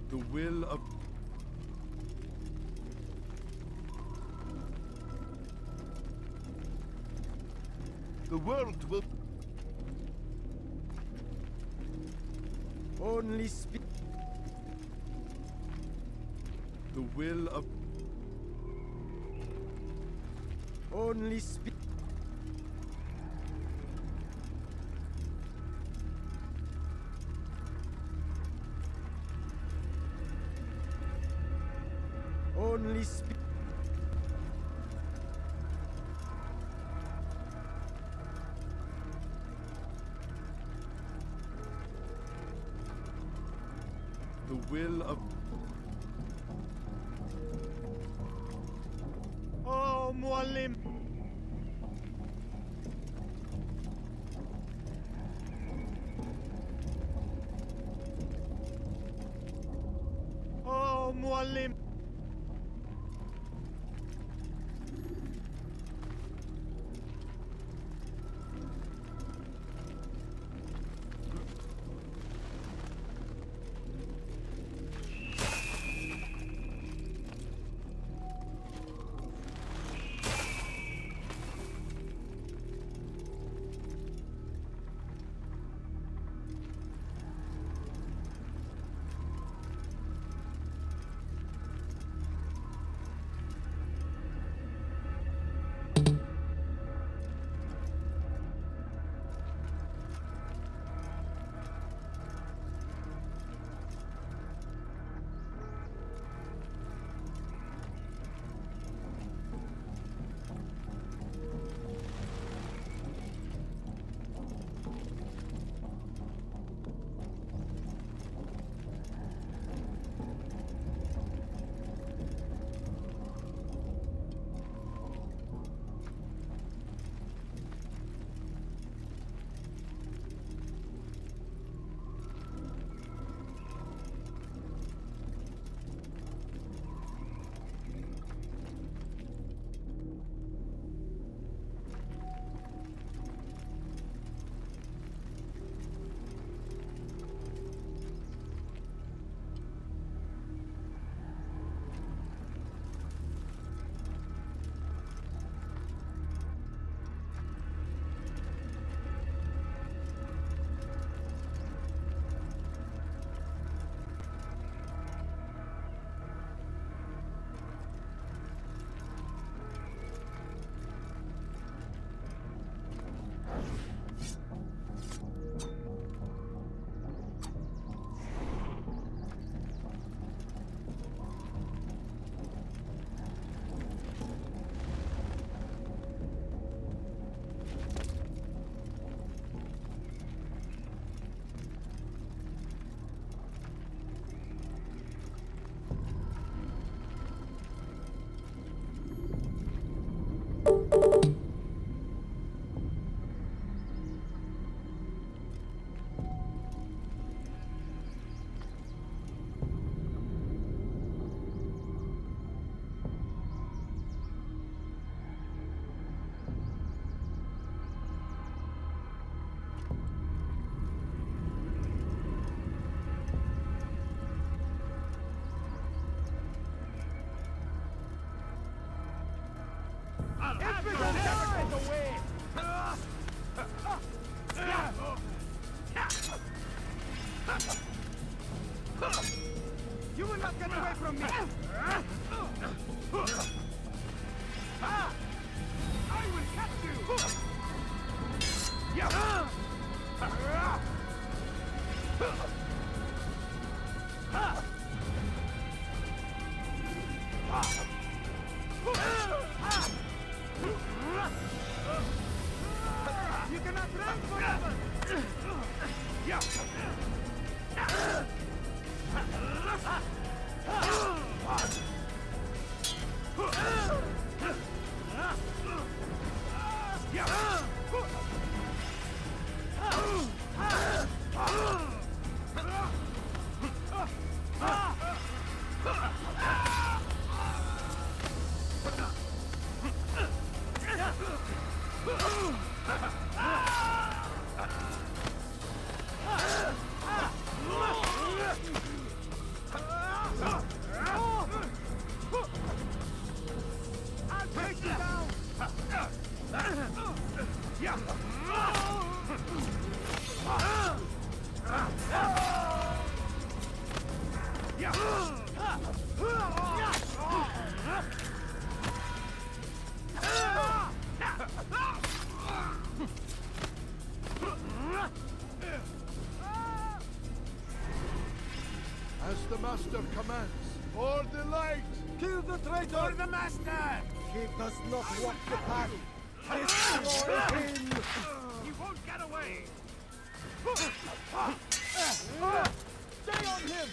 The will of... The world will... Only speak... The will of... Only speak... Only speak... The will of... Al-Mualim! Al-Mualim! You will not get away from me! I will catch you! You cannot run forever! As the Master commands, for the light! Kill the traitor! For the master! He does not walk the path! Destroy him! He won't get away! Stay on him!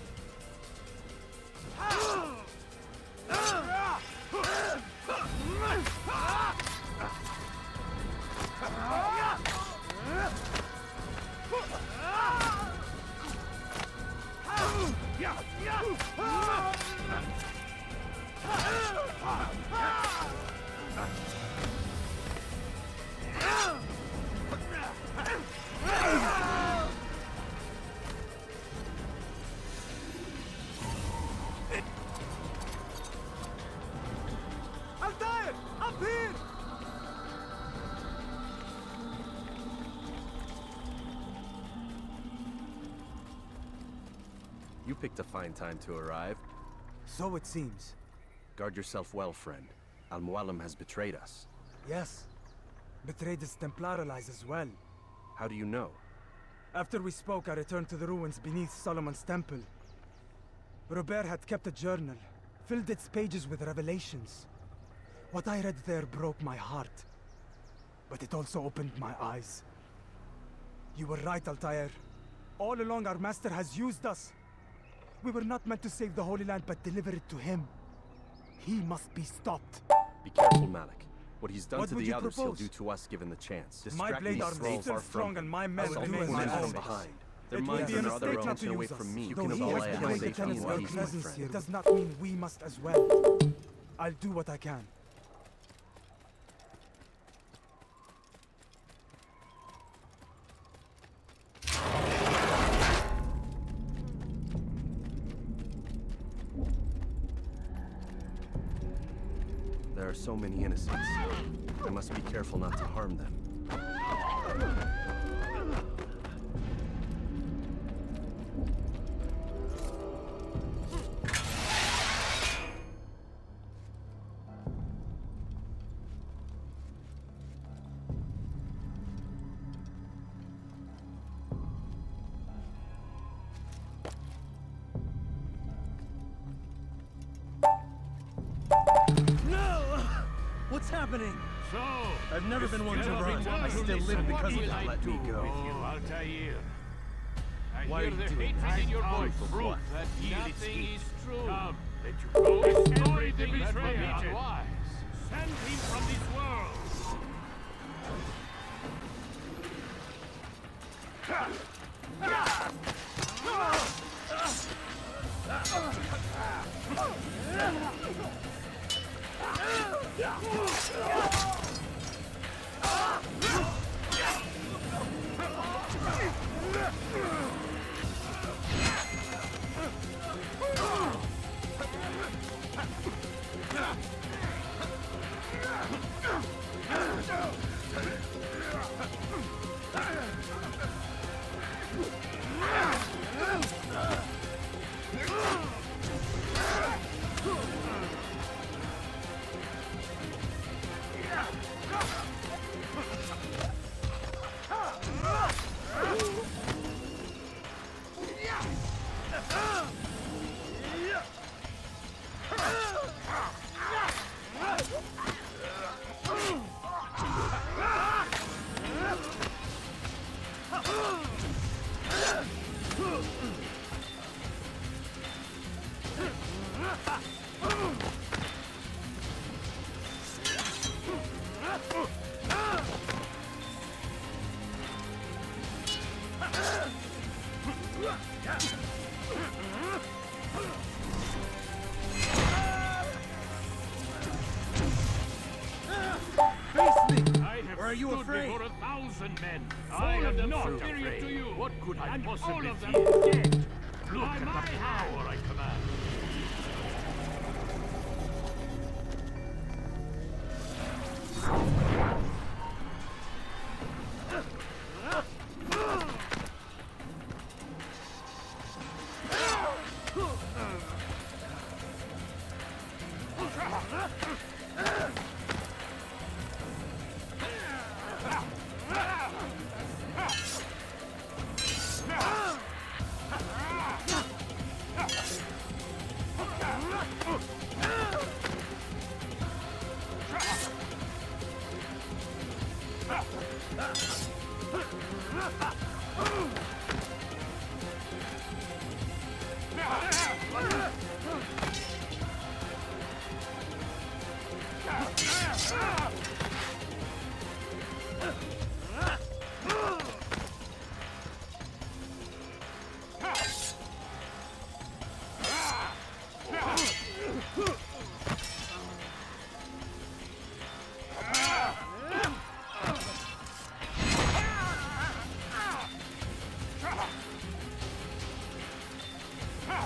Altair! Up here! You picked a fine time to arrive. So it seems. Guard yourself well, friend. Al-Mualim has betrayed us. Yes. Betrayed his Templar allies as well. How do you know? After we spoke, I returned to the ruins beneath Solomon's temple. Robert had kept a journal, filled its pages with revelations. What I read there broke my heart. But it also opened my eyes. You were right, Altair. All along our master has used us. We were not meant to save the Holy Land, but deliver it to him. He must be stopped. Be careful, Malik. What he's done What to would the you others, propose? he'll do to us given the chance. My Distract blade these arm thralls is still far from strong, and my men I'll remain leave my them allies. behind. Their It would minds be a are not their mistake own. not to Stay away use us. from me. You Though can he avoid has my betrayed the safety tenets while of he's my presence friend. here, does not mean we must as well. I'll do what I can. There are so many innocents. I must be careful not to harm them. What's happening? So, I've never been one to Never run. been I one still to live listen. because What of will I that. Let me do go. with you, Altair? I Why hear are you the doing hatred in your that? voice. For Proof what? that nothing speaks. is true. Come, let you go. Destroy the betrayer. Unwise. Send him from this world. Or are you stood afraid? before 1,000 men. I am not superior to you. What could I And possibly all of them fear? dead. Look By at the my hand. power I command.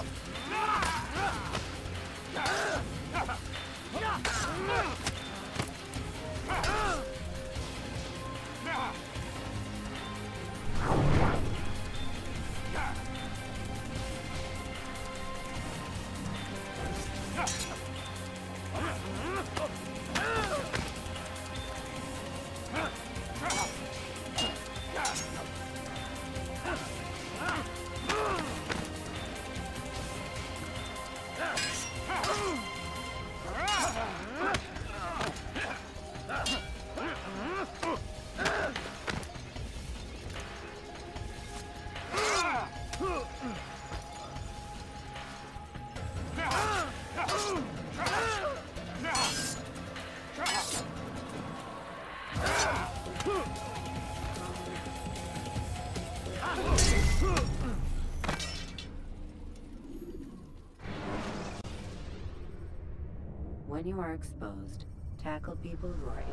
When you are exposed, tackle people who are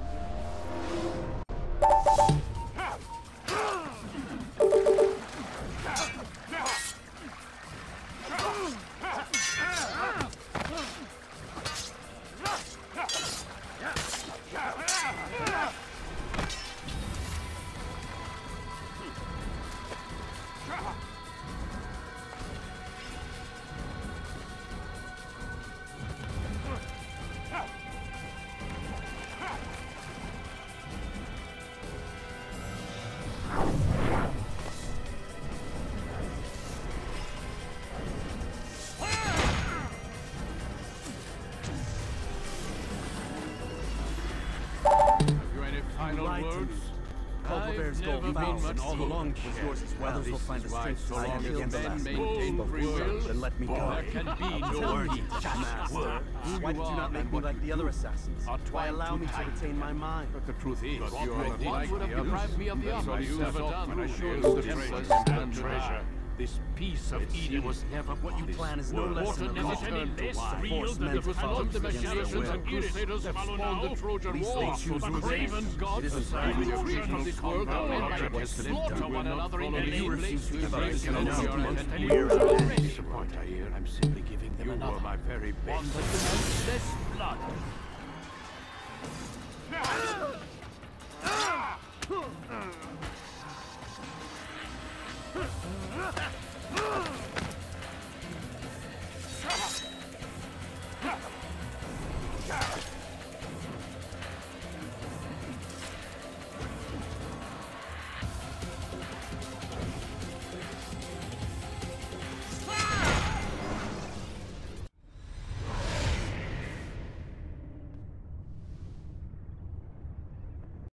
Bear's gold fowls and all the long was yours as well. Others will find a strength to stand against the last man. Then let me go. There can be no word. Master, why did you not make me like the other assassins? Why allow me to retain my mind? But the truth is, you are not like would have the others. deprived me of the That's honor what you you have thought done. when I showed The you the Templars treasure. and treasure. This piece of Eden was never What you plan is no less than a Water never return any to less why. real Force than men the to follow result of the against their machinations will. of Crusaders that spawned the Trojan Least War. they choose The revenge. craven gods It is a decided sign to of free from this world that men Object might has slaughter lived. one another in Will the you name refuse to place give up to your embrace own and and we're we're Disappoint, I hear. I'm simply giving them You another were my very one best. that demands less blood.